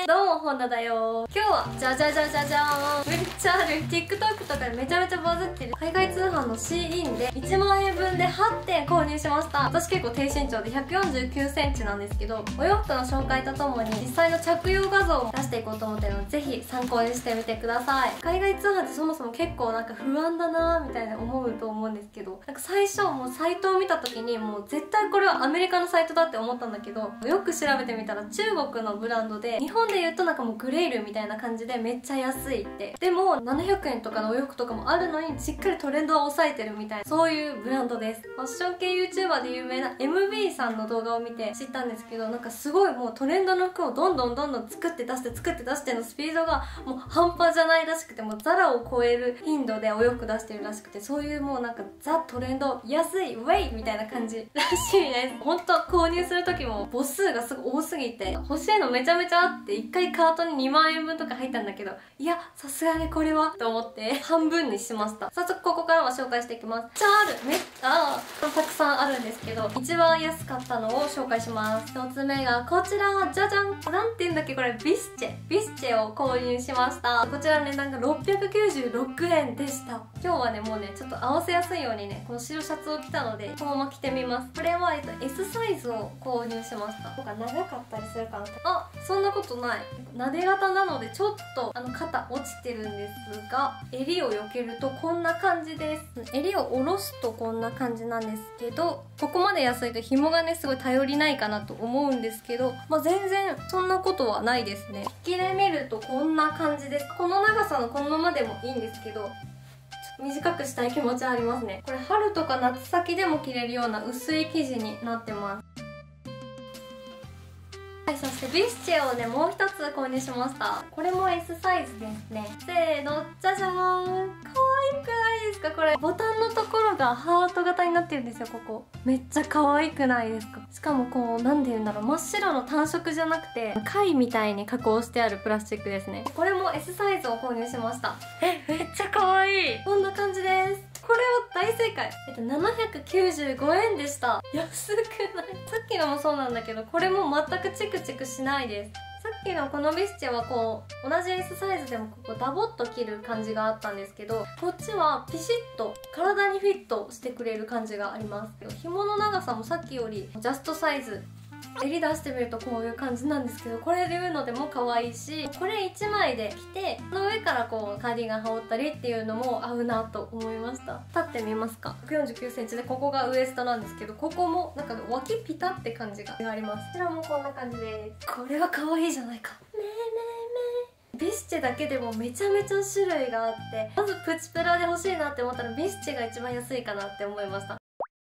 ー。どうも本田だよ。今日はじゃじゃじゃじゃじゃーん、めっちゃある TikTok とかでめちゃめちゃバズってる海外通販の SHEIN で1万円分で8点購入しました。私結構低身長で149センチなんですけど、お洋服の紹介とともに実際の着用画像を出していこうと思ってるので、ぜひ参考にしてみてください。海外通販ってそもそも結構なんか不安だなーみたいな思うと思うんですけど、なんか最初もうサイトを見た時にもう絶対これはアメリカのサイトだって思ったんだけど、よく調べてみたら中国のブランドで、日本で言うとなんかもうグレールみたいな感じでめっちゃ安いって、でも700円とかのお洋服とかもあるのにしっかりトレンドは抑えてるみたいな、そういうブランドです。ファッション系 YouTuber で有名な MB さんの動画を見て知ったんですけど、なんかすごいもうトレンドの服をどんどん作って出してのスピードがもう半端じゃないらしくて、もうザラを超える頻度でお洋服出してるらしくて、そういうもうなんかザトレンド安いウェイみたいな感じらしいです。本当購入する時も母数がすごい多すぎて欲しいのめちゃめちゃあって、1回カートに2万円分とか入ったんだけど、いやさすがにこれはと思って半分にしました。早速ここからは紹介していきます。チャールめっちゃたくさんあるんですけど、一番安かったのを紹介します。1つ目がこちら、じゃじゃん、なんて言うんだっけこれ、ビスチェを購入しました。こちらの値段が696円でした。今日はねもうねちょっと合わせやすいようにねこの白シャツを着たのでこのまま着てみます。これはS サイズを購入しました。なんか長かったりするかな。あ、そんなことない。なで型なのでちょっと肩落ちてるんですが、襟を避けるとこんな感じです。襟を下ろすとこんな感じなんですけど、ここまで安いと紐がねすごい頼りないかなと思うんですけど、まあ、全然そんなことはないですね。引きで見るとこんな感じです。この長さのこのままでもいいんですけど、短くしたい気持ちはありますね。これ春とか夏先でも着れるような薄い生地になってます。はい、そしてビスチェをねもう一つ購入しました。これも S サイズですね。せーの、じゃじゃーん、可愛くないですか。これボタンのところがハート型になってるんですよ。ここめっちゃ可愛くないですか。しかもこうなんて言うんだろう、真っ白の単色じゃなくて貝みたいに加工してあるプラスチックですね。これも S サイズを購入しました。めっちゃ可愛い。こんな感じです。これは大正解。795円でした。安くない？さっきのもそうなんだけど、これも全くチクチクしないです。さっきのこのビスチェはこう同じ S サイズでもここダボっと着る感じがあったんですけど、こっちはピシッと体にフィットしてくれる感じがあります。紐の長さもさっきよりジャストサイズ。襟出してみるとこういう感じなんですけど、これで言うのでも可愛いし、これ1枚で着てこの上からこうカーディガン羽織ったりっていうのも合うなと思いました。立ってみますか。149センチでここがウエストなんですけど、ここもなんか脇ピタって感じがあります。こちらもこんな感じです。これは可愛いじゃないか。ねえねえねえ。ビスチェだけでもめちゃめちゃ種類があって、まずプチプラで欲しいなって思ったらビスチェが一番安いかなって思いました。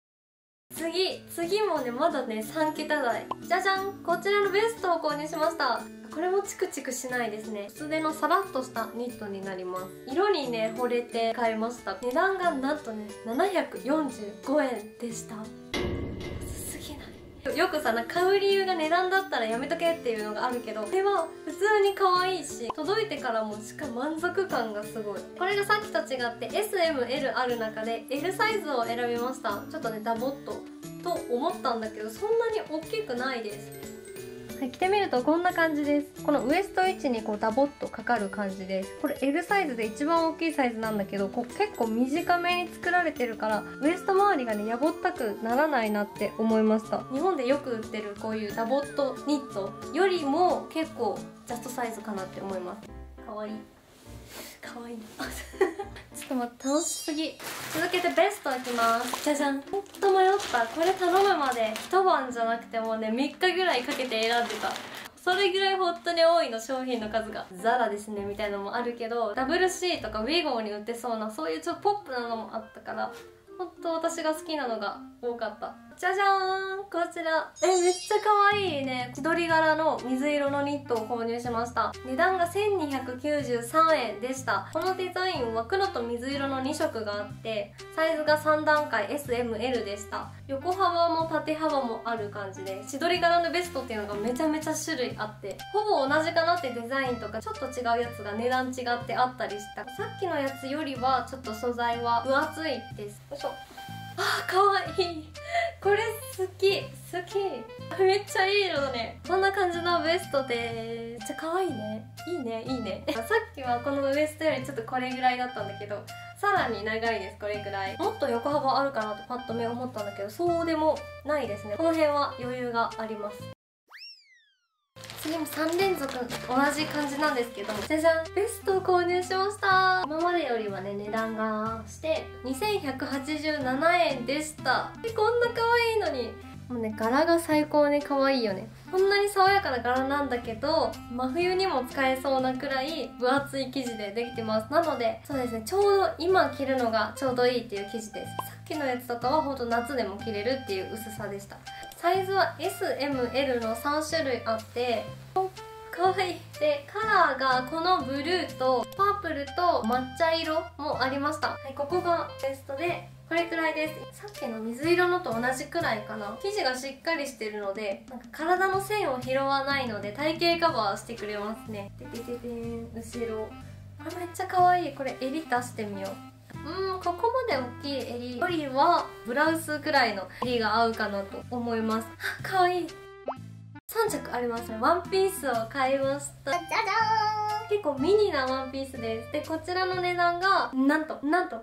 次もねまだね3桁台。じゃじゃん、こちらのベストを購入しました。これもチクチクしないですね。薄手のサラッとしたニットになります。色にね惚れて買いました。値段がなんとね745円でした。安すぎない？よくさ、なんか買う理由が値段だったらやめとけっていうのがあるけど、これは普通に可愛いし、届いてからもしかも満足感がすごい。これがさっきと違って S、M、L ある中で L サイズを選びました。ちょっとねダボっと思ったんだけど、そんなに大きくないです。はい、着てみるとこんな感じです。このウエスト位置にこうダボっとかかる感じです。これ L サイズで一番大きいサイズなんだけど、結構短めに作られてるからウエスト周りがねやぼったくならないなって思いました。日本でよく売ってるこういうダボっとニットよりも結構ジャストサイズかなって思います。かわいい。かわいいなちょっと待って、楽しすぎ。続けてベストいきます。じゃじゃん。ほんと迷った。これ頼むまで一晩じゃなくてもね3日ぐらいかけて選んでた。それぐらい本当に多いの、商品の数が。ザラですねみたいなのもあるけど、WC とかウィゴーに売ってそうなそういうちょっとポップなのもあったから、本当私が好きなのが多かった。じゃじゃーん、こちらめっちゃ可愛いね、千鳥柄の水色のニットを購入しました。値段が1293円でした。このデザインは黒と水色の2色があって、サイズが3段階 S、M、L でした。横幅も縦幅もある感じで、千鳥柄のベストっていうのがめちゃめちゃ種類あって、ほぼ同じかなってデザインとかちょっと違うやつが値段違ってあったりした。さっきのやつよりはちょっと素材は分厚いです。よいしょ。あー、かわいい。これ好きめっちゃいい色だね。こんな感じのベストでっちゃ可愛いね。いいねいいねさっきはこのウエストよりちょっとこれぐらいだったんだけど、さらに長いです。これぐらい。もっと横幅あるかなとパッと目思ったんだけど、そうでもないですね。この辺は余裕があります。次も3連続同じ感じなんですけど、じゃじゃん、ベストを購入しました。今までよりはね値段がして2187円でした。こんな可愛いのに、もうね柄が最高に可愛いよね。こんなに爽やかな柄なんだけど真冬にも使えそうなくらい分厚い生地でできてます。なのでそうですね、ちょうど今着るのがちょうどいいっていう生地です。さっきのやつとかはほんと夏でも着れるっていう薄さでした。サイズは S、M、L の3種類あって、かわいい。でカラーがこのブルーとパープルと抹茶色もありました。はい、ここがベストでこれくらいです。さっきの水色のと同じくらいかな。生地がしっかりしてるのでなんか体の線を拾わないので体型カバーしてくれますね。ででででん、後ろこれめっちゃ可愛い。これ襟出してみよう。ここまで大きい襟よりはブラウスくらいの襟が合うかなと思います。可愛い。3着ありますね。ワンピースを買いました。じゃじゃーん。結構ミニなワンピースです。でこちらの値段がなんと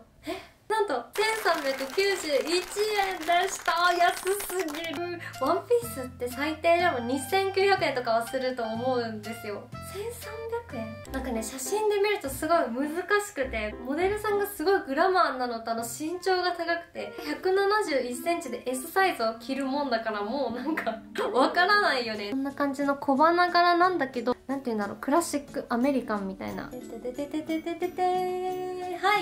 1391円でした。安すぎる。ワンピースって最低でも2900円とかはすると思うんですよ。1300円なんかね、写真で見るとすごい難しくて、モデルさんがすごいグラマーなのと身長が高くて171センチで S サイズを着るもんだから、もうなんかわからないよね。こんな感じの小花柄なんだけど、なんていうんだろう、クラシックアメリカンみたいな。はい、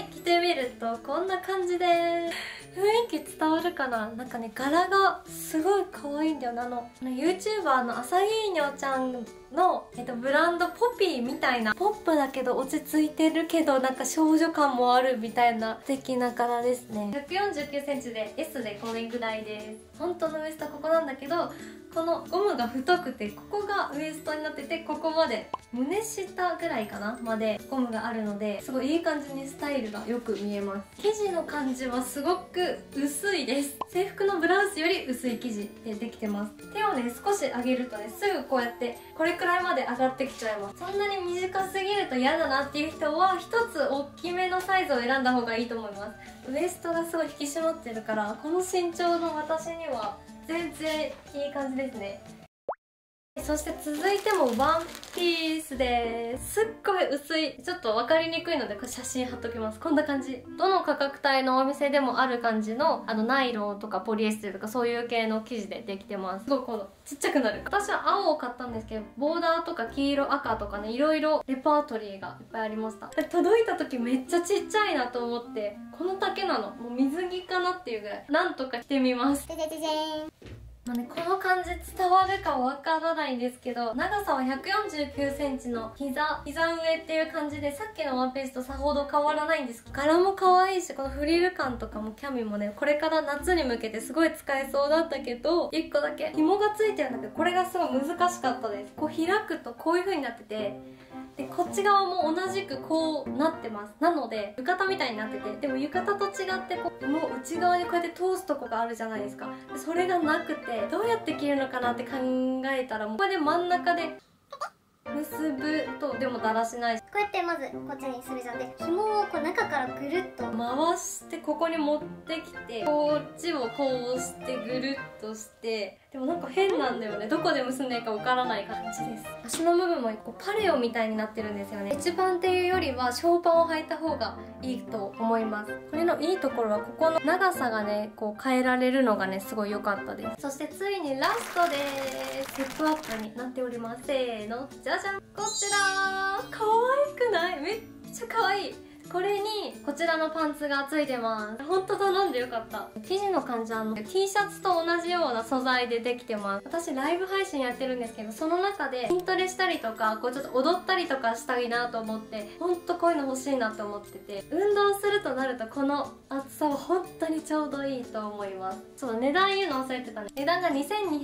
着てみるとこんな感じで雰囲気伝わるかな。なんかね柄がすごい可愛いんだよな。YouTuber のアサギーニョちゃんの、ブランドポピーみたいな、ポップだけど落ち着いてるけどなんか少女感もあるみたいな素敵な柄ですね。149センチで S でこれぐらいです。本当のウエストここなんだけど、このゴムが太くてここがウエストになってて、ここまで胸下ぐらいかなまでゴムがあるので、すごいいい感じにスタイルがよく見えます。生地の感じはすごく薄いです。制服のブラウスより薄い生地でできてます。手をね少し上げるとね、すぐこうやってこれくらいまで上がってきちゃいます。そんなに短すぎると嫌だなっていう人は一つ大きめのサイズを選んだ方がいいと思います。ウエストがすごい引き締まってるから、この身長の私には全然いい感じですね。そして続いてもワンピースです。すっごい薄い、ちょっと分かりにくいのでこれ写真貼っときます。こんな感じ。どの価格帯のお店でもある感じのナイロンとかポリエステルとかそういう系の生地でできてます。すごいこのちっちゃくなる。私は青を買ったんですけど、ボーダーとか黄色赤とかね、いろいろレパートリーがいっぱいありました。で届いた時めっちゃちっちゃいなと思って、この丈なのもう水着かなっていうぐらい、なんとか着てみます。この感じ伝わるかわからないんですけど、長さは149センチの膝上っていう感じで、さっきのワンピースとさほど変わらないんですけど、柄も可愛いし、このフリル感とかもキャミもね、これから夏に向けてすごい使えそうだったけど、1個だけ紐がついてるんだけど、これがすごい難しかったです。こう開くとこういう風になってて、でこっち側も同じくこうなってます。なので浴衣みたいになってて、でも浴衣と違ってこうもう内側にこうやって通すとこがあるじゃないですか。でそれがなくて、どうやって着るのかなって考えたら、ここで真ん中で結ぶと、でもだらしないし、 こうやってまずこっちにするじゃん。で紐をこう中からぐるっと回してここに持ってきて、こっちをこうしてぐるっとして、でもなんか変なんだよね。どこで結んでいいかわからない感じです。足の部分もこうパレオみたいになってるんですよね。一番っていうよりはショーパンを履いた方がいいと思います。これのいいところはここの長さがねこう変えられるのがねすごい良かったです。そしてついにラストです。セットアップになっております。せーの、じゃじゃん、こちら可愛くない？めっちゃ可愛い。これにこちらのパンツがついてます。ほんと頼んでよかった。生地の感じT シャツと同じような素材でできてます。私ライブ配信やってるんですけど、その中で筋トレしたりとかこうちょっと踊ったりとかしたいなと思って、ほんとこういうの欲しいなと思ってて、運動するとなるとこの厚さは本当にちょうどいいと思います。そう、値段言うの忘れてたね。値段が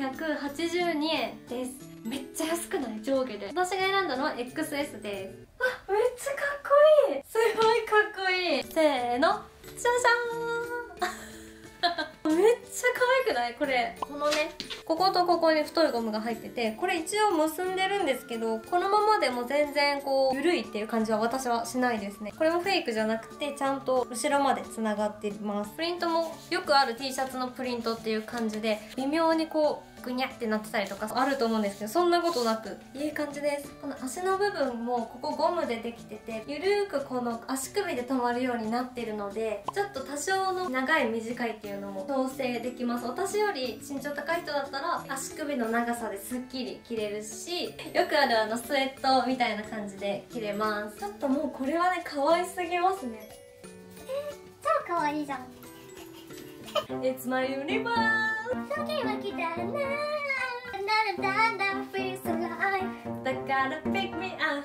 2282円です。めっちゃ安くない？上下で。私が選んだのは XS です。あ、めっちゃかっこいい。すごいかっこいい。せーの、じゃじゃーんめっちゃ可愛くない？これこのね、こことここに太いゴムが入ってて、これ一応結んでるんですけど、このままでも全然こう緩いっていう感じは私はしないですね。これもフェイクじゃなくてちゃんと後ろまでつながっています。プリントもよくある T シャツのプリントっていう感じで、微妙にこうぐにゃってなってたりとかあると思うんですけど、そんなことなくいい感じです。この足の部分もここゴムでできてて、ゆるーくこの足首で止まるようになってるので、ちょっと多少の長い短いっていうのも調整できます。私より身長高い人だったら足首の長さですっきり着れるし、よくあるスウェットみたいな感じで着れます。ちょっともうこれはね可愛すぎますね。 超可愛いじゃん。 It's my universe。 時は来たな、だんだん feels alive。 だから pick me up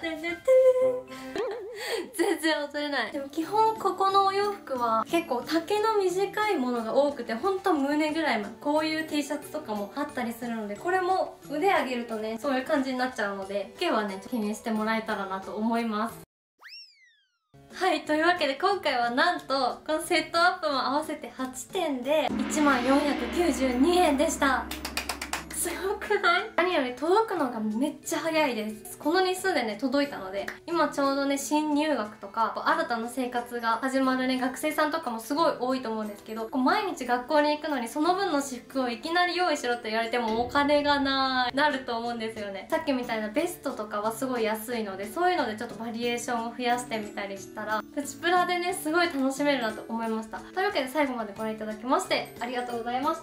全然踊れない。でも基本ここのお洋服は結構丈の短いものが多くて、ほんと胸ぐらいまでこういう T シャツとかもあったりするので、これも腕上げるとねそういう感じになっちゃうので、今日はね気にしてもらえたらなと思います。はい、というわけで今回はなんとこのセットアップも合わせて8点で 1492 円でした。すごくない？何より届くのがめっちゃ早いです。この日数でね届いたので、今ちょうどね新入学とか新たな生活が始まるね学生さんとかもすごい多いと思うんですけど、毎日学校に行くのにその分の私服をいきなり用意しろって言われてもお金がなると思うんですよね。さっきみたいなベストとかはすごい安いので、そういうのでちょっとバリエーションを増やしてみたりしたらプチプラでねすごい楽しめるなと思いました。というわけで最後までご覧いただきましてありがとうございました。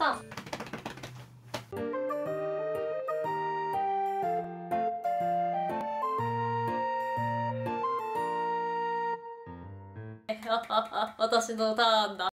私のターンだ。